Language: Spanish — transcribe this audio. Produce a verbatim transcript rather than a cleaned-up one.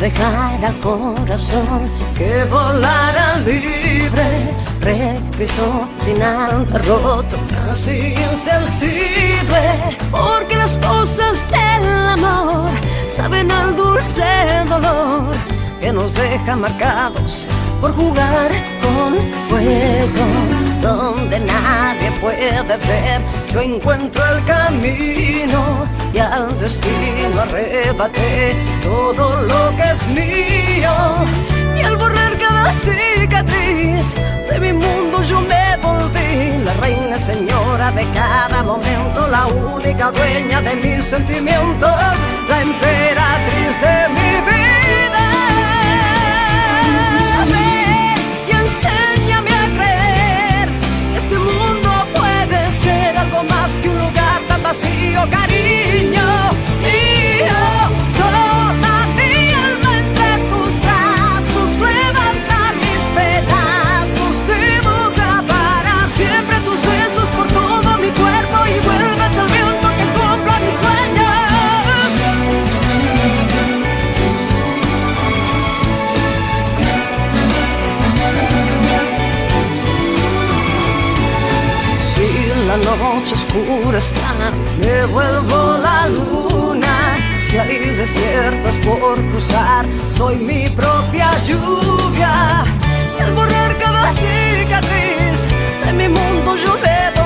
dejar al corazón que volara libre. Regresó sin haber roto, casi insensible, porque las cosas del amor saben al dulce dolor que nos deja marcados por jugar con fuego. Donde nadie puede ver, yo encuentro el camino y al destino arrebaté todo lo que es mío. Y al borrar cada cicatriz de mi mundo yo me volví la reina señora de cada momento, la única dueña de mis sentimientos, la emperatriz de mi vida. Ven y enséñame a creer que este mundo puede ser algo más que un lugar tan vacío, cariño mío. Toda mi alma entre tus brazos, levanta mis pedazos, dibuja para siempre tus besos por todo mi cuerpo y vuélvete al viento que cumpla mis sueños. Si la noche oscura está, me vuelvo la luna. Si hay desiertos por cruzar, soy mi propia lluvia. Y al borrar cada cicatriz de mi mundo yo debo